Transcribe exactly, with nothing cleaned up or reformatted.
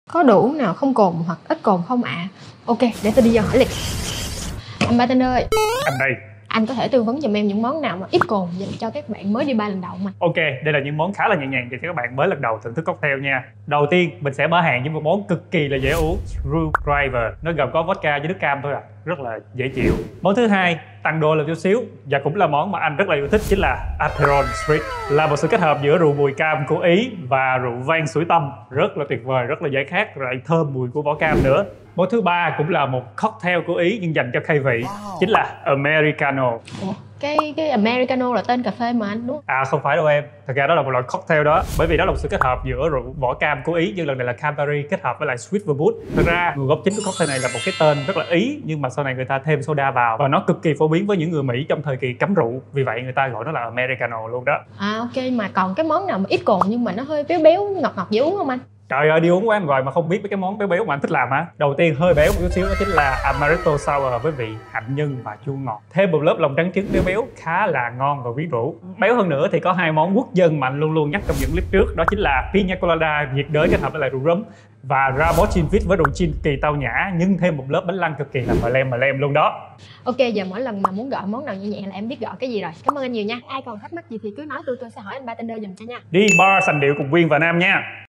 Có đủ nào không cồn hoặc ít cồn không ạ? À? Ok, để tôi đi vô hỏi liền. Anh bartender ơi. Anh đây. Anh có thể tư vấn giùm em những món nào mà ít cồn dành cho các bạn mới đi bar lần đầu mà. Ok, đây là những món khá là nhẹ nhàng dành cho các bạn mới lần đầu thưởng thức cocktail nha. Đầu tiên mình sẽ mở hàng với một món cực kỳ là dễ uống, Screwdriver. Nó gồm có vodka với nước cam thôi à, rất là dễ chịu. Món thứ hai tăng đô lên chút xíu và cũng là món mà anh rất là yêu thích, chính là Aperol Spritz. Là một sự kết hợp giữa rượu mùi cam của Ý và rượu vang Sủi Tâm, rất là tuyệt vời, rất là dễ khát, rồi lại thơm mùi của vỏ cam nữa. Món thứ ba cũng là một cocktail của Ý nhưng dành cho khai vị, chính là Americano. Ủa? Cái cái Americano là tên cà phê mà anh đúng không? À không phải đâu em, thật ra đó là một loại cocktail đó, bởi vì đó là một sự kết hợp giữa rượu vỏ cam của Ý, nhưng lần này là Campari kết hợp với lại sweet vermouth. Thật ra nguồn gốc chính của cocktail này là một cái tên rất là Ý, nhưng mà sau này người ta thêm soda vào và nó cực kỳ phổ biến với những người Mỹ trong thời kỳ cấm rượu, vì vậy người ta gọi nó là Americano luôn đó. À ok, mà còn cái món nào mà ít cồn nhưng mà nó hơi béo béo ngọt ngọt dễ uống không anh? Trời ơi, đi uống quán rồi mà không biết mấy cái món béo béo mà anh thích làm hả? Đầu tiên hơi béo một chút xíu đó chính là Amaretto Sour với vị hạnh nhân và chua ngọt. Thêm một lớp lòng trắng trứng béo béo khá là ngon và quyến rũ. Béo hơn nữa thì có hai món quốc dân mà anh luôn luôn nhắc trong những clip trước, đó chính là Pina Colada nhiệt đới kết hợp với lại rượu rum và Ramos Gin Fizz với rượu gin kỳ tao nhã, nhưng thêm một lớp bánh lăng cực kỳ là mờ lem mờ lem luôn đó. Ok, giờ mỗi lần mà muốn gọi món nào nhẹ nhẹ là em biết gọi cái gì rồi. Cảm ơn anh nhiều nha. Ai còn thắc mắc gì thì cứ nói tôi tôi sẽ hỏi anh bartender giùm cho nha. Đi bar sành điệu cùng Quyên và Nam nha.